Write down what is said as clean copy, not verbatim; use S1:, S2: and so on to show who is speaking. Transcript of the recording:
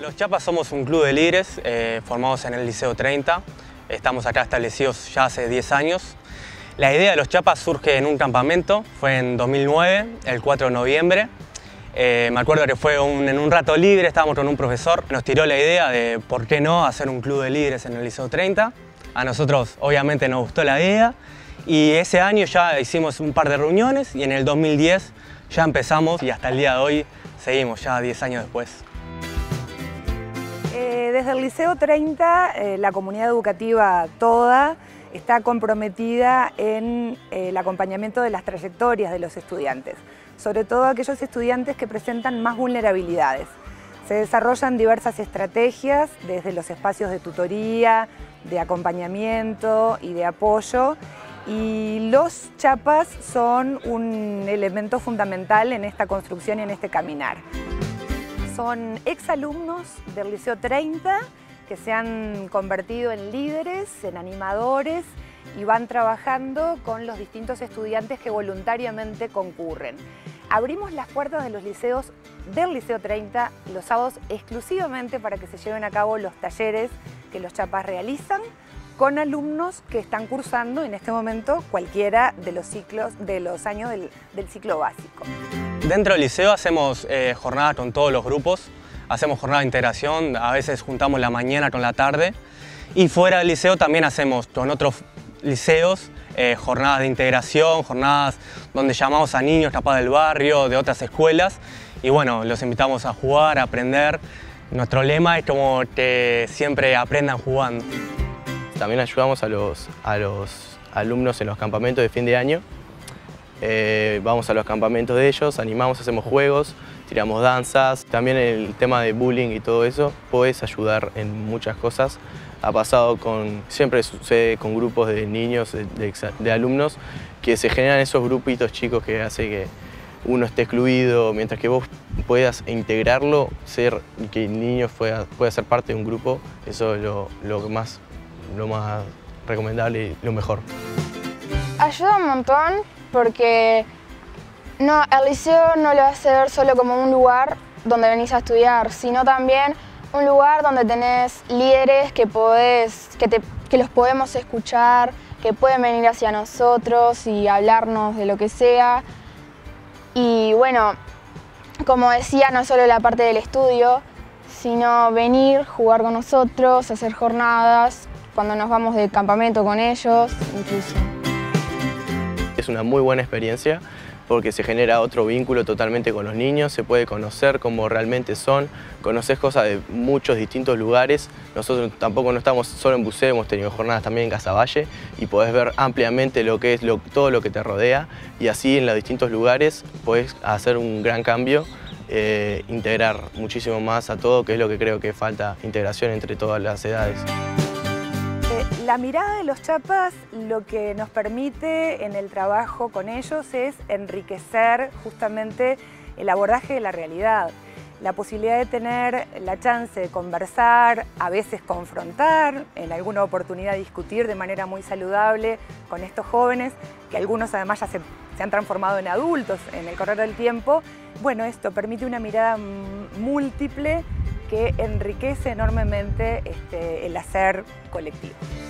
S1: Los Chapas somos un club de líderes formados en el Liceo 30. Estamos acá establecidos ya hace 10 años. La idea de Los Chapas surge en un campamento, fue en 2009, el 4 de noviembre. Me acuerdo que fue en un rato libre, estábamos con un profesor, nos tiró la idea de por qué no hacer un club de líderes en el Liceo 30. A nosotros obviamente nos gustó la idea y ese año ya hicimos un par de reuniones y en el 2010 ya empezamos y hasta el día de hoy seguimos ya 10 años después.
S2: Desde el Liceo 30, la comunidad educativa toda está comprometida en el acompañamiento de las trayectorias de los estudiantes, sobre todo aquellos estudiantes que presentan más vulnerabilidades. Se desarrollan diversas estrategias desde los espacios de tutoría, de acompañamiento y de apoyo, y los Chapas son un elemento fundamental en esta construcción y en este caminar. Son exalumnos del Liceo 30 que se han convertido en líderes, en animadores y van trabajando con los distintos estudiantes que voluntariamente concurren. Abrimos las puertas de los liceos del Liceo 30 los sábados exclusivamente para que se lleven a cabo los talleres que los Chapas realizan con alumnos que están cursando en este momento cualquiera de los años del ciclo básico.
S1: Dentro del liceo hacemos jornadas con todos los grupos, hacemos jornadas de integración, a veces juntamos la mañana con la tarde y fuera del liceo también hacemos con otros liceos jornadas de integración, jornadas donde llamamos a niños capaz del barrio, de otras escuelas y bueno, los invitamos a jugar, a aprender. Nuestro lema es como que siempre aprendan jugando.
S3: También ayudamos a los alumnos en los campamentos de fin de año. Vamos a los campamentos de ellos, animamos, hacemos juegos, tiramos danzas. También el tema de bullying y todo eso, puedes ayudar en muchas cosas. Siempre sucede con grupos de niños, de alumnos, que se generan esos grupitos chicos que hace que uno esté excluido, mientras que vos puedas integrarlo, que el niño pueda ser parte de un grupo, eso es lo más recomendable y lo mejor.
S4: Ayuda un montón porque el liceo no lo hace ver solo como un lugar donde venís a estudiar, sino también un lugar donde tenés líderes que los podemos escuchar, que pueden venir hacia nosotros y hablarnos de lo que sea. Y bueno, como decía, no solo la parte del estudio, sino venir, jugar con nosotros, hacer jornadas, cuando nos vamos de campamento con ellos, incluso.
S3: Es una muy buena experiencia porque se genera otro vínculo totalmente con los niños, se puede conocer cómo realmente son, conoces cosas de muchos distintos lugares. Nosotros tampoco no estamos solo en buceo, hemos tenido jornadas también en Casaballe y podés ver ampliamente lo que es todo lo que te rodea y así en los distintos lugares podés hacer un gran cambio, integrar muchísimo más a todo, que es lo que creo que falta, integración entre todas las edades.
S2: La mirada de los Chapas lo que nos permite en el trabajo con ellos es enriquecer justamente el abordaje de la realidad. La posibilidad de tener la chance de conversar, a veces confrontar, en alguna oportunidad discutir de manera muy saludable con estos jóvenes, que algunos además ya se han transformado en adultos en el correr del tiempo. Bueno, esto permite una mirada múltiple que enriquece enormemente el hacer colectivo.